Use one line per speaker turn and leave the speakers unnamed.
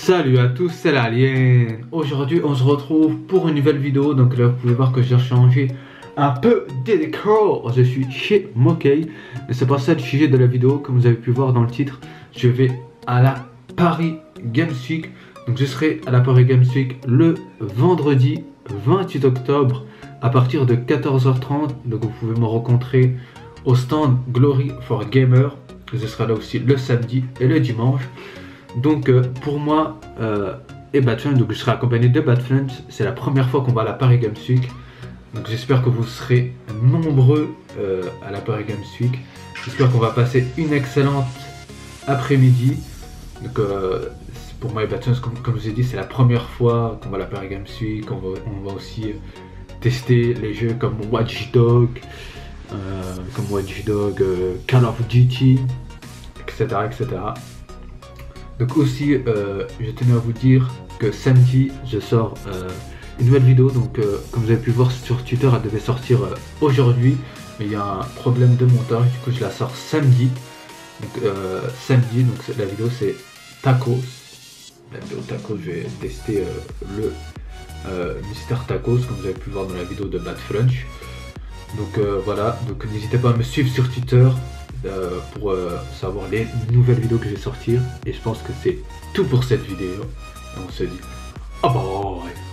Salut à tous, c'est l'Alien. Aujourd'hui on se retrouve pour une nouvelle vidéo. Donc là vous pouvez voir que j'ai changé un peu de décor. Je suis chez Mokey. Mais c'est pas ça le sujet de la vidéo. Comme vous avez pu voir dans le titre, je vais à la Paris Games Week. Donc je serai à la Paris Games Week le vendredi 28 octobre à partir de 14h30. Donc vous pouvez me rencontrer au stand Glory for Gamer. Je serai là aussi le samedi et le dimanche. Donc pour moi et Batflunch, donc je serai accompagné de Batflunch. C'est la première fois qu'on va à la Paris Games Week. Donc j'espère que vous serez nombreux à la Paris Games Week. J'espère qu'on va passer une excellente après-midi. Donc pour moi et Batflunch, comme je vous ai dit, c'est la première fois qu'on va à la Paris Games Week. On va aussi tester les jeux comme Watch Dog, Call of Duty, etc. Donc aussi, je tenais à vous dire que samedi, je sors une nouvelle vidéo. Donc comme vous avez pu voir sur Twitter, elle devait sortir aujourd'hui. Mais il y a un problème de montage, du coup je la sors samedi. Donc samedi, donc la vidéo c'est Tacos. La vidéo Tacos, je vais tester le Mister Tacos, comme vous avez pu voir dans la vidéo de Batflunch. Donc voilà, donc n'hésitez pas à me suivre sur Twitter pour savoir les nouvelles vidéos que je vais sortir. Et je pense que c'est tout pour cette vidéo. Et on se dit au revoir.